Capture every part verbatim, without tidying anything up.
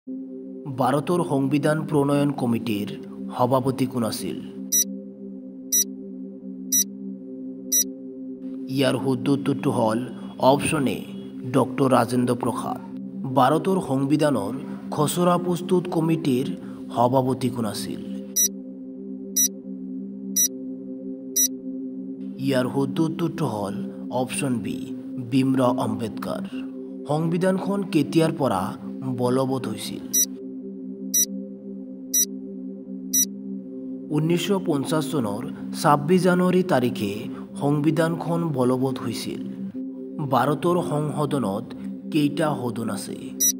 ভাৰতৰ সংবিধান প্ৰণয়ন কমিটিৰ সভাপতি কোন আছিল? ইয়াৰ শুদ্ধ উত্তৰটো হ'ল option A doctor Rajendra Prasad. ভাৰতৰ সংবিধানৰ খচৰা প্ৰস্তুত কমিটিৰ সভাপতি কোন আছিল? ইয়াৰ শুদ্ধ উত্তৰটো হ'ল অপশ্যন বি ভীমৰাও আম্বেদকাৰ। সংবিধানখন কেতিয়াৰ পৰা বলবৎ হৈছিল? ঊনৈছশ পঞ্চাছ চনৰ ছাব্বিছ জানুৱাৰী তাৰিখে সংবিধানখন বলবৎ হৈছিল। ভাৰতৰ সংসদনত কেইটা সদন আছে?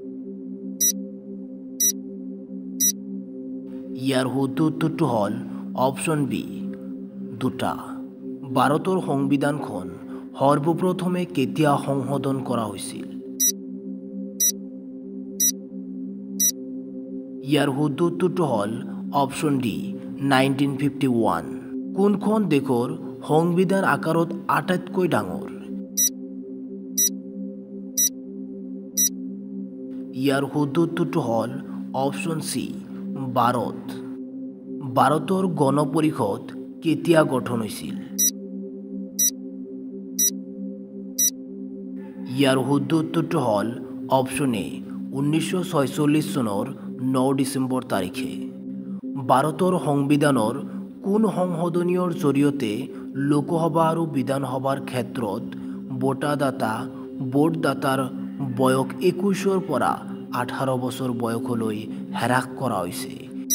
ইয়াৰ শুদ্ধ উত্তৰটো হ'ল অপশ্যন বি দুটা। ভাৰতৰ সংবিধানখন সৰ্বপ্ৰথমে কেতিয়া সংশোধন কৰা হৈছিল? ইয়াৰ শুদ্ধ উত্তৰটো হ'ল option D nineteen fifty one. কোনখন দেশৰ সংবিধান আকাৰত আটাইতকৈ ডাঙৰ? ইয়াৰ শুদ্ধ উত্তৰটো হ'ল অপশ্যন চি ভাৰত। ভাৰতৰ গণ পৰিষদ কেতিয়া গঠন হৈছিল? ইয়াৰ শুদ্ধ উত্তৰটো হ'ল অপশ্যন এ ঊনৈছশ ছয়চল্লিছ চনৰ ন ডিচেম্বৰ তাৰিখে। ভাৰতৰ সংবিধানৰ কোন সংশোধনীৰ জৰিয়তে লোকসভা আৰু বিধানসভাৰ ক্ষেত্ৰত ভোটাদাতা ভোটদাতাৰ বয়স একৈছৰ পৰা আঠাৰ বছৰ বয়সলৈ হ্ৰাস কৰা হৈছে?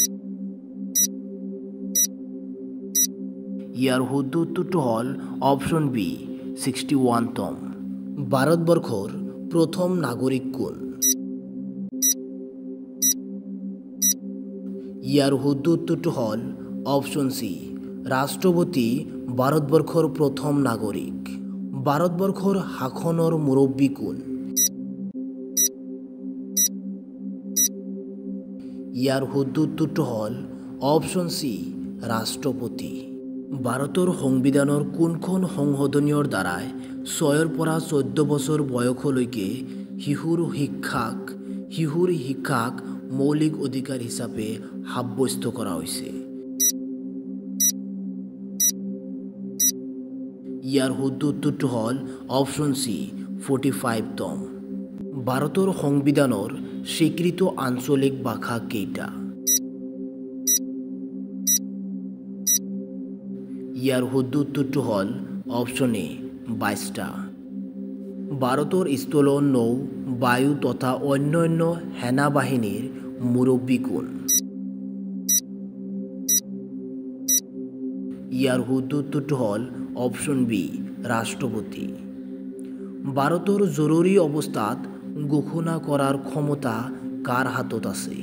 ইয়াৰ শুদ্ধ উত্তৰটো হ'ল অপশ্যন বি ছিক্সটি ওৱানতম। ভাৰতবৰ্ষৰ প্ৰথম নাগৰিক কোন? ইয়াৰ শুদ্ধ উত্তৰটো হ'ল অপশ্যন চি ৰাষ্ট্ৰপতি ভাৰতবৰ্ষৰ প্ৰথম নাগৰিক। ভাৰতবৰ্ষৰ শাসনৰ মুৰব্বী কোন? ইয়াৰ শুদ্ধ উত্তৰটো হ'ল অপশ্যন চি ৰাষ্ট্ৰপতি। ভাৰতৰ সংবিধানৰ কোনখন সংশোধনীৰ দ্বাৰাই ছয়ৰ পৰা চৈধ্য বছৰ বয়সলৈকে শিশুৰ শিক্ষাক শিশুৰ শিক্ষাক মৌলিক অধিকাৰ হিচাপে সাব্যস্ত কৰা হৈছে? ইয়াৰ শুদ্ধ উত্তৰটো হ'ল অপশ্যন চি ফৰ্টি ফাইভতম। ভাৰতৰ সংবিধানৰ স্বীকৃত আঞ্চলিক ভাষা কেইটা? ইয়াৰ শুদ্ধ উত্তৰটো হ'ল অপশ্যন এ বাইছটা। ভাৰতৰ স্থল নৌ বায়ু তথা অন্যান্য সেনা বাহিনীৰ মুৰব্বী কোন? ইয়াৰ শুদ্ধ উত্তৰটো হ'ল অপশ্যন বি ৰাষ্ট্ৰপতি। ভাৰতৰ জৰুৰী অৱস্থাত ঘোষণা কৰাৰ ক্ষমতা কাৰ হাতত আছে?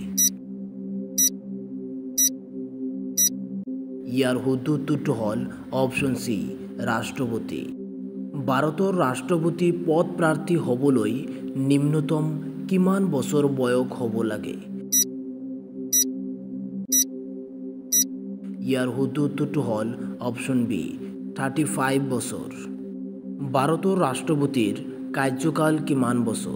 ইয়াৰ শুদ্ধ উত্তৰটো হ'ল অপশ্যন চি ৰাষ্ট্ৰপতি। ভাৰতৰ ৰাষ্ট্ৰপতি পদ প্ৰাৰ্থী হ'বলৈ নিম্নতম কিমান বছৰ বয়স হ'ব লাগে? ইয়াৰ শুদ্ধ উত্তৰটো হ'ল অপশ্যন বি থাৰ্টি ফাইভ বছৰ। ভাৰতৰ ৰাষ্ট্ৰপতিৰ কাৰ্যকাল কিমান বছৰ?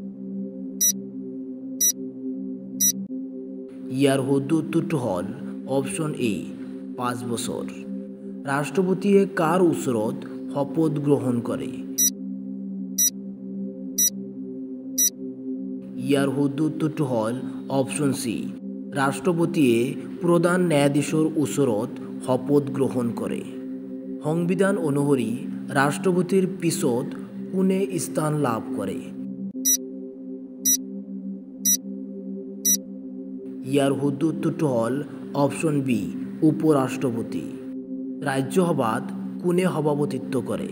ইয়াৰ শুদ্ধ উত্তৰটো হ'ল অপশ্যন এ পাঁচ বছৰ। ৰাষ্ট্ৰপতিয়ে কাৰ ওচৰত শপত গ্ৰহণ কৰে? ইয়াৰ শুদ্ধ উত্তৰটো হ'ল অপশ্যন চি ৰাষ্ট্ৰপতিয়ে প্ৰধান ন্যায়াধীশৰ ওচৰত শপত গ্ৰহণ কৰে। সংবিধান অনুসৰি ৰাষ্ট্ৰপতিৰ পিছত কোনে স্থান লাভ কৰে? ইয়াৰ শুদ্ধ উত্তৰটো হ'ল অপশ্যন বি উপ ৰাষ্ট্ৰপতি। ৰাজ্যসভাত কোনে সভাপতিত্ব কৰে?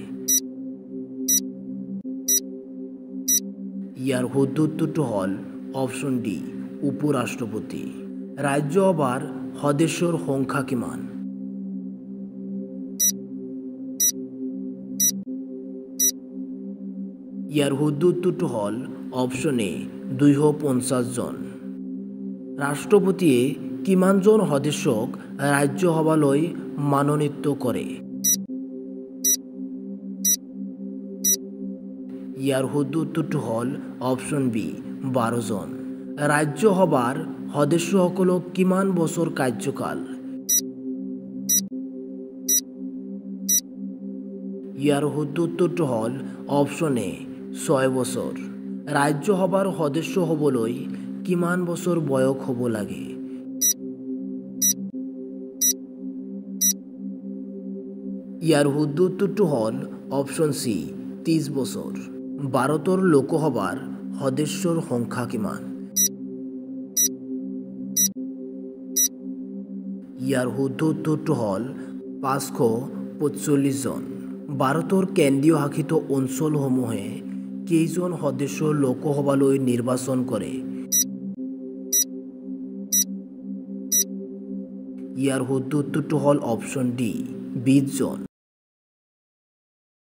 ইয়াৰ শুদ্ধ উত্তৰটো হ'ল অপশ্যন ডি উপ ৰাষ্ট্ৰপতি। ৰাজ্যসভাৰ সদস্যৰ সংখ্যা কিমান? ইয়াৰ শুদ্ধ উত্তৰটো হ'ল অপশ্যন এ দুইশ পঞ্চাছ জন। ৰাষ্ট্ৰপতিয়ে কিমানজন সদস্যক ৰাজ্যসভালৈ মনোনীত কৰে? ইয়াৰ শুদ্ধ উত্তৰটো হ'ল অপশ্যন বি বাৰজন। ৰাজ্যসভাৰ সদস্যসকলক কিমান বছৰ কাৰ্যকাল? ইয়াৰ শুদ্ধ উত্তৰটো হ'ল অপশ্যন এ ছয় বছৰ। ৰাজ্যসভাৰ সদস্য হ'বলৈ কিমান বছৰ বয়স হ'ব লাগে? ইয়াৰ শুদ্ধ উত্তৰটো হ'ল অপশ্যন চি ত্ৰিছ বছৰ। ভাৰতৰ লোকসভাৰ সদস্যৰ সংখ্যা কিমান? ইয়াৰ শুদ্ধ উত্তৰটো হ'ল পাঁচশ পঁচল্লিছ জন। ভাৰতৰ কেন্দ্ৰীয় শাসিত অঞ্চলসমূহে কেইজন সদস্য লোকসভালৈ নিৰ্বাচন কৰে? ইয়াৰ শুদ্ধ উত্তৰটো হ'ল অপশ্যন ডি বিছ জন।